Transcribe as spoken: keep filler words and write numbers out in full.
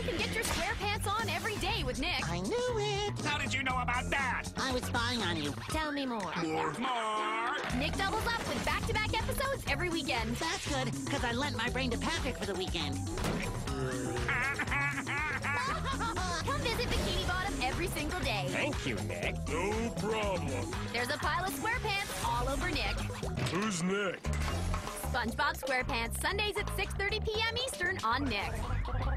can get your SquarePants on every day with Nick. I knew it. How did you know about that? I was spying on you. Tell me more. More. More. Nick doubles up with back-to-back episodes every weekend. That's good, because I lent my brain to Patrick for the weekend. Come visit Bikini Bottom every single day. Thank you, Nick. No problem. There's a pile of SquarePants all over Nick. Who's Nick? SpongeBob SquarePants, Sundays at six thirty p m Eastern on Nick.